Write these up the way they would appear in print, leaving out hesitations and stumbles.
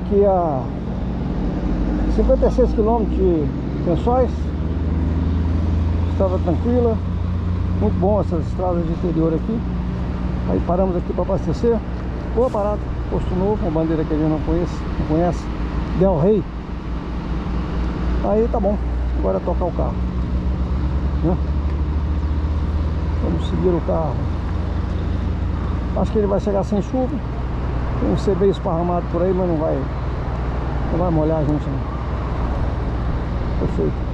aqui a 56 km de Lençóis. Estrada tranquila, muito bom essas estradas de interior aqui. Aí paramos aqui para abastecer. Boa parada, posto novo, uma bandeira que a gente não conhece, Del Rey. Aí tá bom, agora é tocar o carro, né? Vamos seguir o carro. Acho que ele vai chegar sem chuva. Tem um CB esparramado por aí, mas não vai molhar a gente não. Perfeito.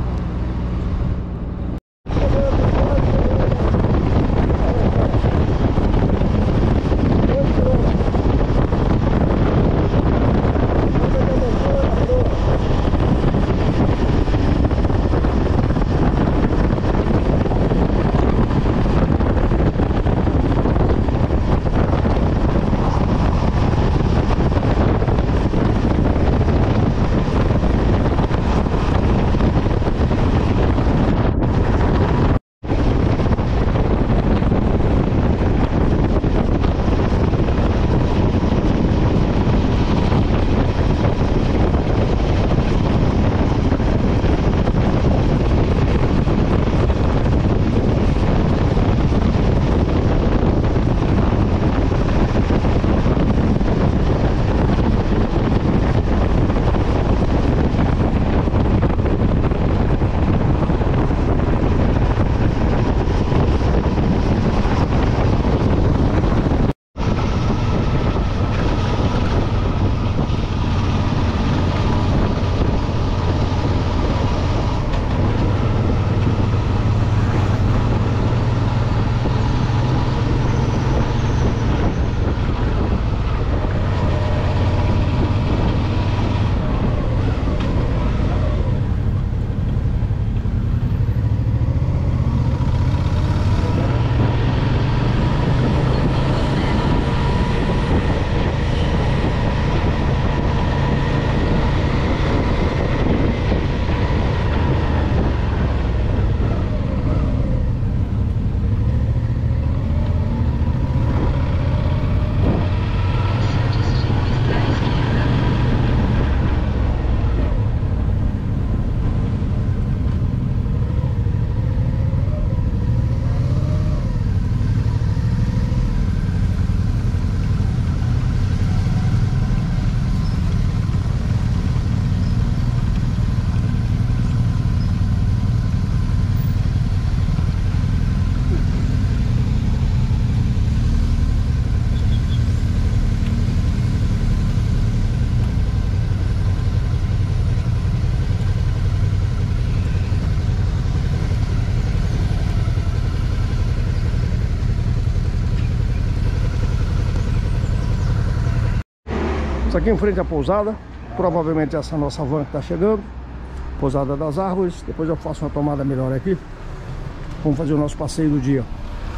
Aqui em frente à pousada, provavelmente essa nossa van que está chegando, Pousada das Árvores. Depois eu faço uma tomada melhor aqui. Vamos fazer o nosso passeio do dia.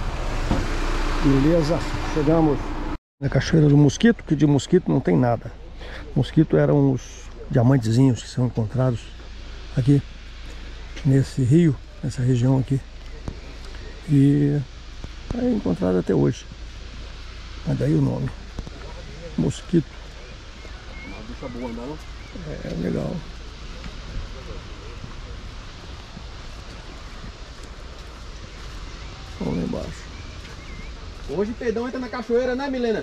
Beleza, chegamos na Cachoeira do Mosquito, que de mosquito não tem nada. Mosquito eram os diamantezinhos que são encontrados aqui nesse rio, nessa região aqui, e é encontrado até hoje. Mas daí o nome, mosquito. Bicha boa, não? É legal. Vamos lá embaixo. Hoje Pedrão entra na cachoeira, né, Milena?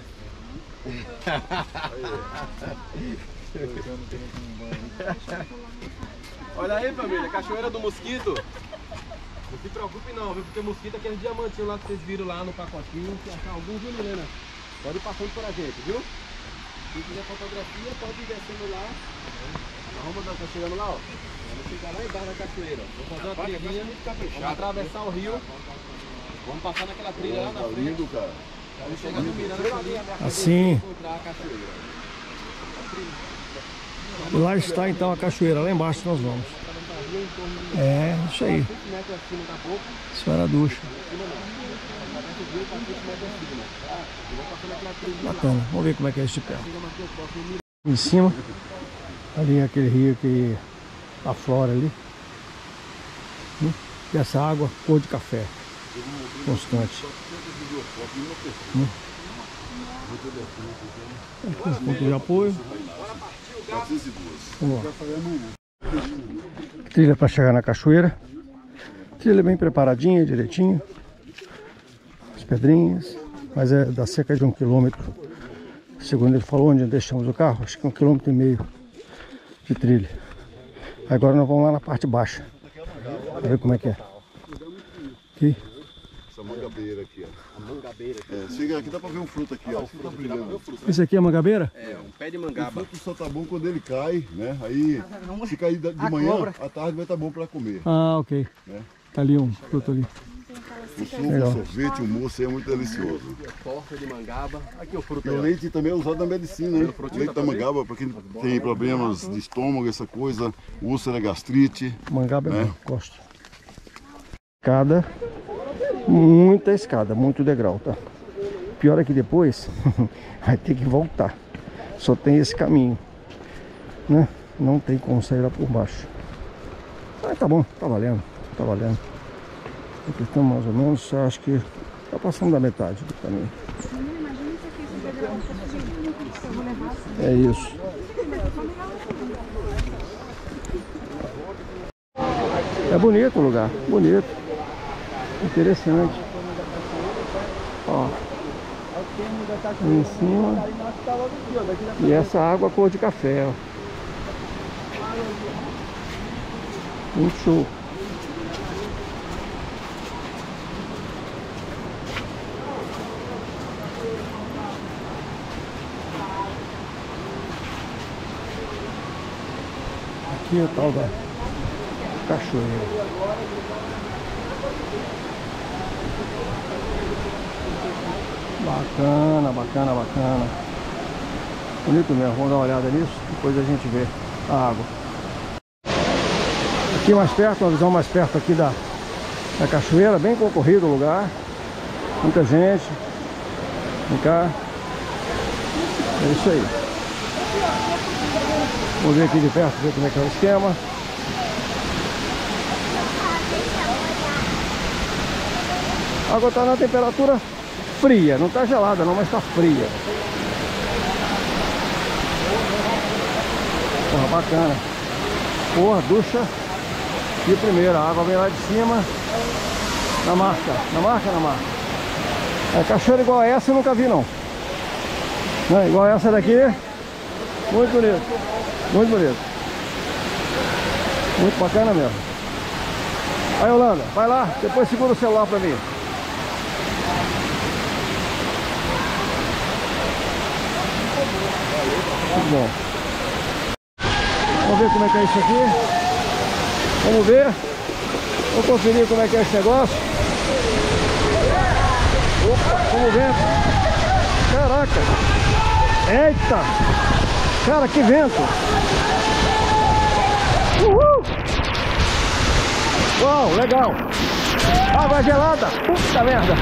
Olha aí, família, Cachoeira do Mosquito. Não se preocupe não, viu? Porque mosquito é aquele diamantinho lá que vocês viram lá no pacotinho. Se achar algum, viu, Milena? Pode ir passando por a gente, viu? Se quiser fotografia, pode ir descendo lá. Vamos tá chegando lá, ó. Vamos ficar lá embaixo da cachoeira. Vou fazer uma trilhinha, vamos atravessar o rio. Vamos passar naquela trilha lá na frente. Vamos chegar no Miranda ali, assim. encontrar a cachoeira. Lá está então a cachoeira, lá embaixo nós vamos. É, isso aí. Isso era a ducha. Bacana, vamos ver como é que é esse pé. Em cima, ali é aquele rio que aflora ali. E essa água cor de café, constante. Ponto de apoio. Vamos lá. Trilha para chegar na cachoeira. Trilha bem preparadinha, direitinho. As pedrinhas. Mas é dá cerca de 1 quilômetro. Segundo ele falou, onde deixamos o carro, acho que 1,5 km de trilha. Agora nós vamos lá na parte baixa. Pra ver como é que é. Aqui. Essa mangabeira aqui, ó. A mangabeira aqui. Chega aqui, dá pra ver um fruto aqui, ó. O fruto tá brilhando. Esse aqui é mangabeira? É, um pé de mangaba. O fruto só tá bom quando ele cai, né? Aí, se cair de manhã, à tarde vai estar bom pra comer. Ah, ok. Né? Tá ali um fruto ali. O suco, o sorvete, o mousse é muito delicioso. Torta de mangaba. Aqui o fruto E o aí. leite também é usado na medicina, né? O leite da mangaba, para quem tem problemas de estômago, essa coisa, úlcera, gastrite. Mangaba é bom, gosto. Escada, muita escada, muito degrau, tá? Pior é que depois vai ter que voltar. Só tem esse caminho, né? Não tem como sair lá por baixo. Mas tá bom, tá valendo, tá valendo. Aqui estamos mais ou menos, acho que tá passando da metade do caminho. É isso. É bonito o lugar, bonito. Interessante. Ó. Em cima. E essa água cor de café, ó. Muito show. Aqui é o tal da cachoeira. Bacana, bacana, bacana. Bonito mesmo, vamos dar uma olhada nisso, depois a gente vê a água. Aqui mais perto, uma visão mais perto aqui da cachoeira, bem concorrido o lugar. Muita gente. Vem cá. É isso aí. Vamos ver aqui de perto, ver como é que é o esquema. A água está na temperatura fria, não está gelada não, mas está fria. Porra, bacana. Porra, ducha de primeira, a água vem lá de cima. Na marca, na marca, na marca. É, cachoeira igual a essa eu nunca vi não. Não, igual essa daqui, muito bonito. Muito bonito. Muito bacana mesmo. Aí, Holanda, vai lá, depois segura o celular pra mim. Muito bom. Vamos ver como é que é isso aqui. Vamos ver. Vamos conferir como é que é esse negócio. Opa, vamos ver. Caraca. Eita. Cara, que vento. Uhul. Uau, legal. Água gelada. Puta merda.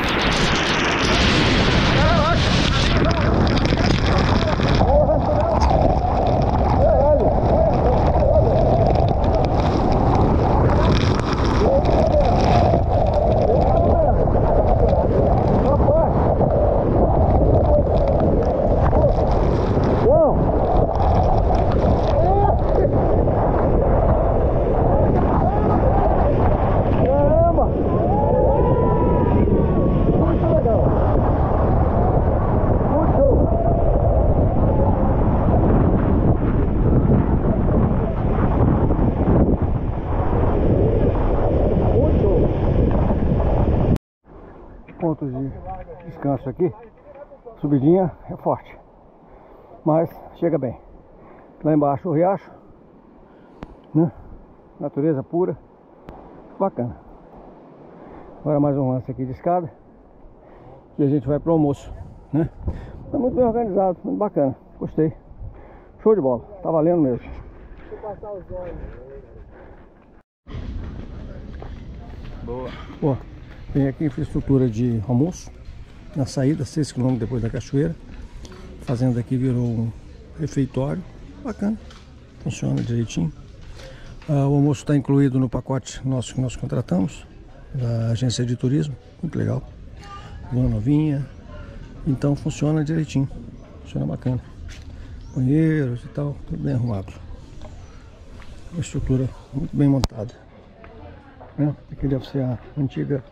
Pontos de descanso aqui, subidinha é forte, mas chega bem. Lá embaixo o riacho, né? Natureza pura, bacana. Agora mais um lance aqui de escada e a gente vai pro almoço, né? Tá muito bem organizado, muito bacana, gostei, show de bola, tá valendo mesmo. Deixa eu passar os olhos. Boa. Boa. Tem aqui infraestrutura de almoço na saída, 6 km depois da cachoeira. A fazenda aqui virou um refeitório, bacana, funciona direitinho. O almoço está incluído no pacote nosso que nós contratamos da agência de turismo, muito legal. Dona novinha, Então funciona direitinho, funciona bacana. Banheiros e tal, tudo bem arrumado. Uma estrutura muito bem montada, né? Aqui deve ser a antiga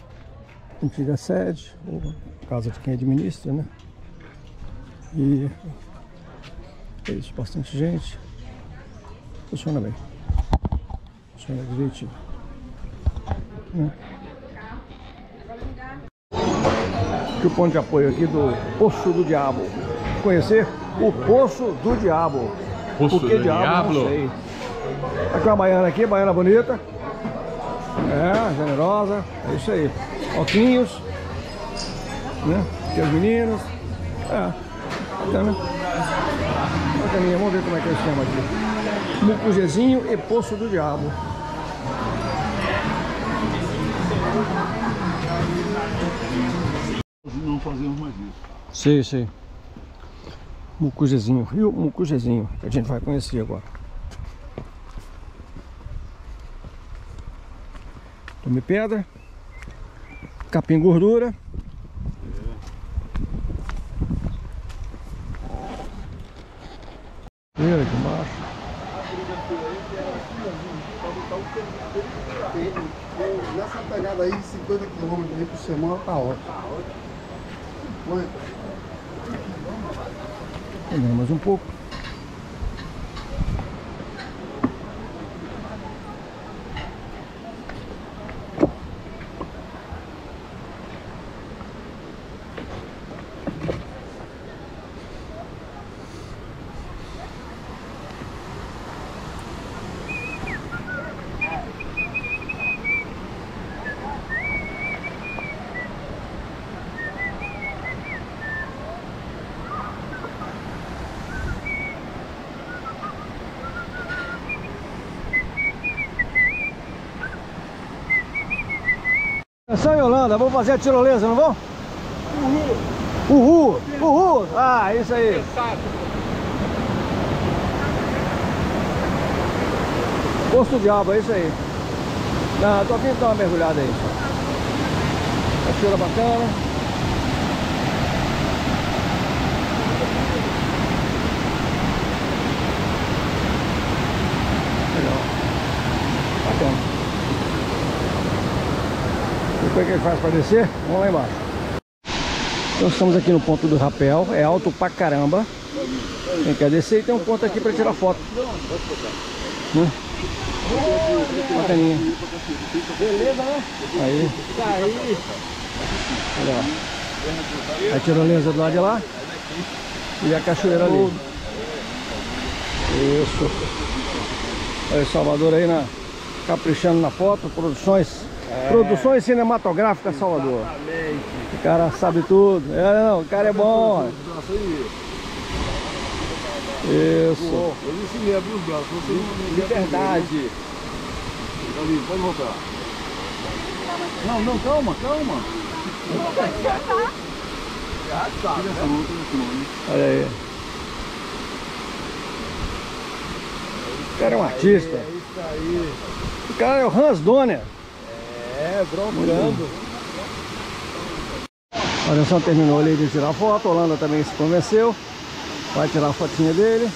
sede, ou casa de quem administra, né? E é isso, bastante gente. Funciona bem. Funciona direitinho, né? Aqui o ponto de apoio aqui do Poço do Diabo. Conhecer o Poço do Diabo. Poço Por que do diabo? Não sei. Aqui uma baiana aqui, baiana bonita. É, generosa. É isso aí. Óculos, né? Aqui os meninos. É, bacana. Bacaninha, vamos ver como é que é o esquema aqui. Mucugezinho e Poço do Diabo. Não fazemos mais isso. Sim, sim. Mucugezinho, Rio Mucugezinho, que a gente vai conhecer agora. Tome pedra, capim gordura. Vira aqui embaixo. Nessa pegada aí de 50 km aí por semana tá ótimo. Ainda mais um pouco. Atenção, Yolanda, vamos fazer a tirolesa, não vão? Uhul! Uhul! Ah, isso aí! Poço do Diabo, é isso aí. Não, tô aqui dar uma mergulhada aí. Cachoeira bacana. Legal. Bacana. Depois que ele faz para descer, vamos lá embaixo. Então estamos aqui no ponto do rapel, é alto pra caramba. Quem quer descer, e tem um ponto aqui para tirar foto. Né? Bacaninha. Beleza, né? Aí. Olha lá. A tirolesa do lado de lá. E a cachoeira ali. Isso. Olha o Salvador aí caprichando na foto, Produções Cinematográficas Salvador. O cara sabe tudo. Não, o cara é bom. Isso. Eu ensinei a abrir os braços. Liberdade. Ali, pode voltar. Não, calma. Olha aí. O cara é um artista. É isso aí. O cara é o Hans Donner. É, broncando. Olha só, terminou ali de tirar foto. A Holanda também se convenceu. Vai tirar a fotinha dele.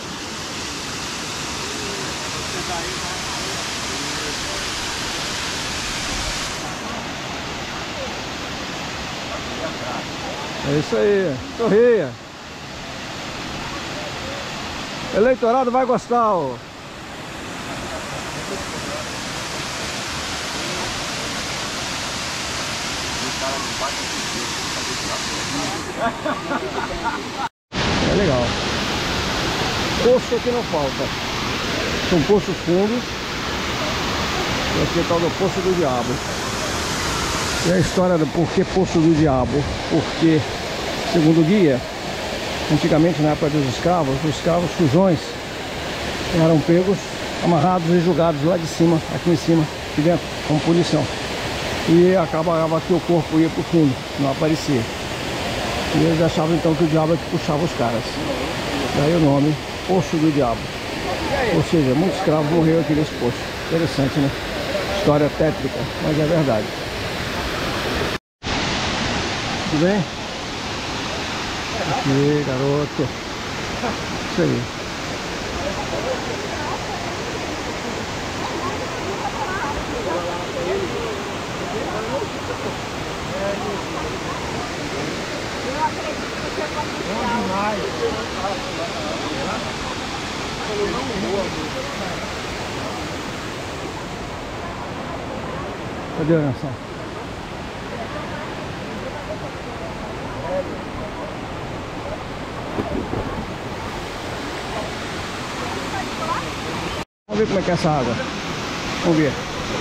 É isso aí, sorria. Eleitorado vai gostar, ó. É legal. Poço que não falta. São poços fundos. E aqui é o tal do Poço do Diabo. E a história do porquê Poço do Diabo? Porque, segundo o guia, antigamente na época dos escravos, os fujões eram pegos, amarrados e jogados lá de cima, aqui em cima, aqui dentro, como punição. E acabava que o corpo ia pro fundo, não aparecia. E eles achavam então que o diabo é que puxava os caras. Daí o nome, Poço do Diabo. Ou seja, muitos escravos morreram aqui nesse poço. Interessante, né? História tétrica, mas é verdade. Tudo bem? Aqui, garoto. Isso aí. Cadê a oração? Vamos ver como é que é essa água. Vamos ver.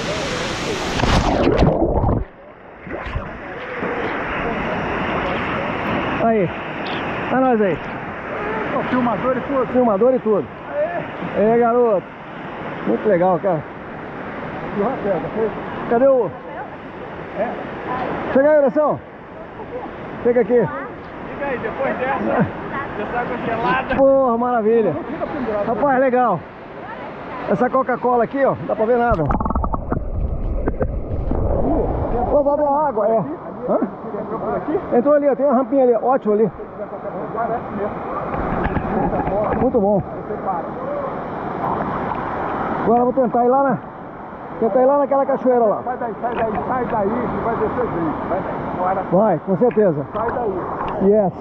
Aí. Tá nós aí. Ó, filmador e tudo. Filmador e tudo. É, garoto. Muito legal, cara. E o Rafael, foi? Cadê o... É. Chega aí, oração. Chega aqui. Fica aí, depois dessa, dessa água gelada. Porra, maravilha. Rapaz, legal. Essa Coca-Cola aqui, ó, não dá pra ver nada. Vamos lá da água, é. Hã? Entrou ali, ó, tem uma rampinha ali, ótimo ali. Muito bom. Agora eu vou tentar ir lá na... Tentar ir lá naquela cachoeira lá. Sai daí, que vai descer bem. Vai, Vai, com certeza. sai daí. Yes.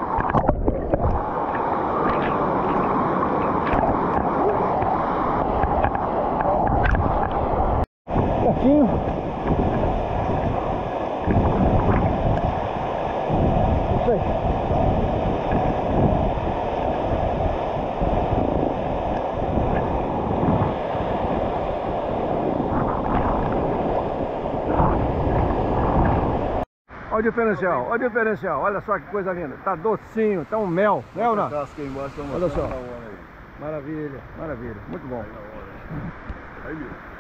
Certinho. Isso aí. Olha o diferencial, olha o diferencial, olha só que coisa linda. Tá docinho, tá um mel, né ou não? Olha só. Maravilha, maravilha, muito bom. Aí,